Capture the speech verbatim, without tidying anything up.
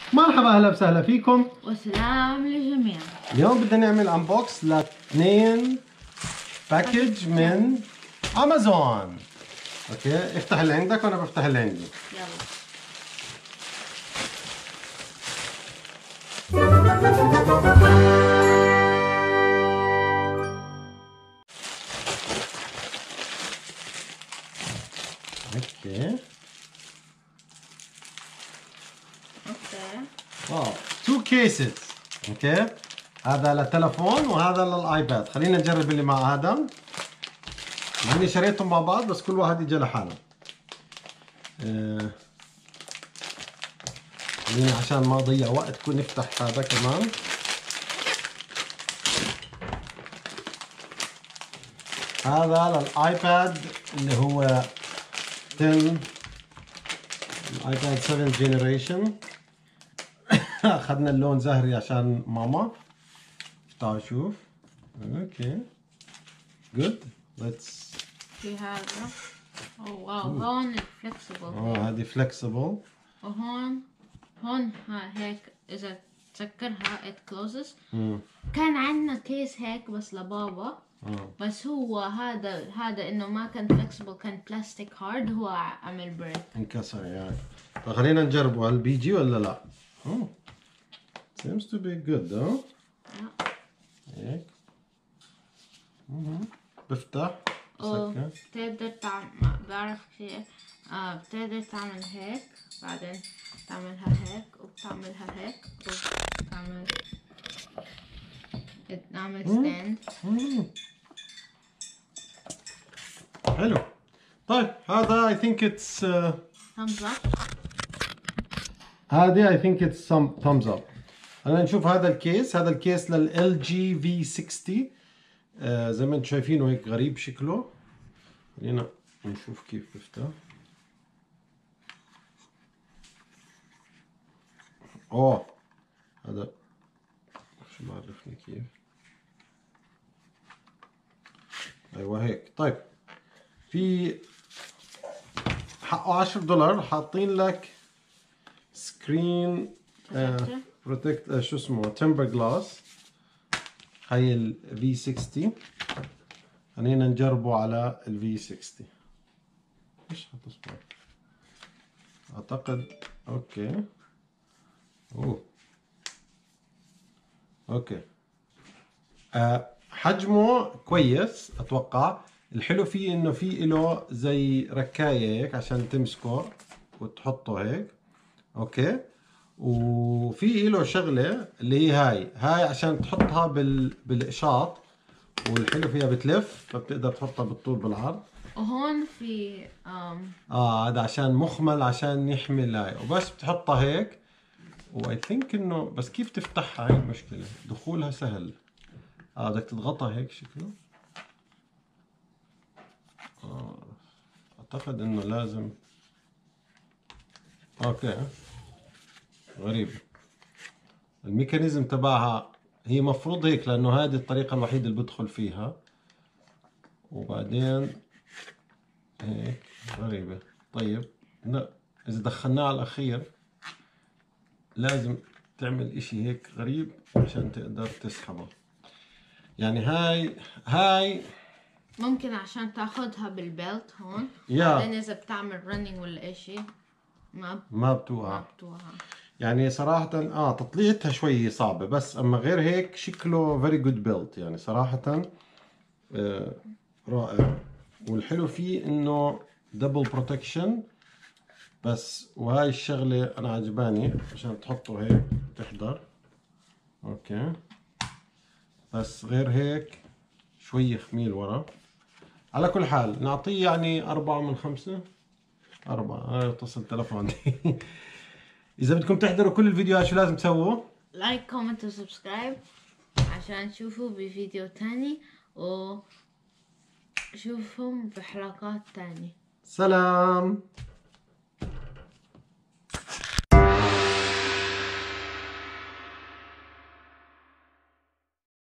مرحبا اهلا وسهلا فيكم وسلام للجميع. اليوم بدنا نعمل انبوكس لاثنين باكج من امازون. اوكي افتح اللي عندك وانا بفتح اللي عندي. يلا. اوكي اوكي. واو تو كيسز. اوكي هذا للتلفون وهذا للايباد. خلينا نجرب اللي مع ادم. مع اني شريتهم مع بعض بس كل واحد اجى لحاله. آه. خلينا عشان ما اضيع وقت كون نفتح هذا كمان. هذا للايباد اللي هو عشرة الايباد سبعة جينيريشن. اخذنا اللون زهري عشان ماما. تعالوا شوف. اوكي جود ليتس. في هذا. اوه واو هون فلكسبل. اه هذه فلكسبل. وهون هون ها هيك اذا تسكرها it closes. امم كان عندنا كيس هيك بس لبابا. اه بس هو هذا هذا انه ما كان فلكسبل كان بلاستيك هارد هو عمل بريك. انكسر يعني. فخلينا نجربه هل بيجي ولا لا. اوه seems to be good ها. هيك. اها بفتح بسكر. بتقدر تعمل ما بعرف شيء. آه بتقدر تعمل هيك بعدين تعملها هيك وبتعملها هيك وبتعمل نعمل ستاند. حلو. طيب هذا I think it's uh... thumbs up. هذه I think it's some thumbs up. خلينا نشوف هذا الكيس. هذا الكيس لل إل جي في ستين. آه زي ما انتم شايفينه هيك غريب شكله. خلينا نشوف كيف بفتح. اوه هذا شو بعرفني كيف. ايوه هيك. طيب في حقه عشرة دولار. حاطين لك سكرين بروتكت آه شو اسمه تمبر جلاس. هي ال في ستين. خلينا نجربه على ال في ستين. ايش هتصبح اعتقد. اوكي اوه اوكي. آه حجمه كويس اتوقع. الحلو فيه انه في له زي ركايه هيك عشان تمسكه وتحطه هيك. اوكي وفي له شغله اللي هي هاي هاي عشان تحطها بال بالاشاط. والحلو فيها بتلف فبتقدر تحطها بالطول بالعرض. وهون في آم. اه هذا عشان مخمل عشان يحمل هاي. وبس بتحطها هيك. واي ثينك انه بس كيف تفتحها هاي المشكله. دخولها سهل. اه بدك تضغطها هيك شكله. آه. اعتقد انه لازم. اوكي غريب. الميكانيزم تبعها هي مفروض هيك لانه هذه الطريقه الوحيده اللي بدخل فيها. وبعدين هيك غريبه. طيب لا اذا دخلناه على الاخير لازم تعمل اشي هيك غريب عشان تقدر تسحبه. يعني هاي هاي ممكن عشان تاخدها بالبيلت هون. يا بعدين اذا بتعمل رننج ولا اشي ما ما بتوقع. ما بتوقع. يعني صراحة اه تطليعتها شوي صعبة بس اما غير هيك شكله very good built يعني صراحة آه رائع. والحلو فيه انه دبل بروتكشن بس. وهاي الشغلة انا عجباني عشان تحطه هيك تحضر. اوكي بس غير هيك شوي خميل ورا. على كل حال نعطيه يعني أربعة من خمسة. أربعة. هاي اتصل تلفون. إذا بدكم تحضروا كل الفيديوهات شو لازم تسووا؟ لايك كومنت وسبسكرايب عشان تشوفوا بفيديو تاني وشوفهم بحلقات تانية. سلام.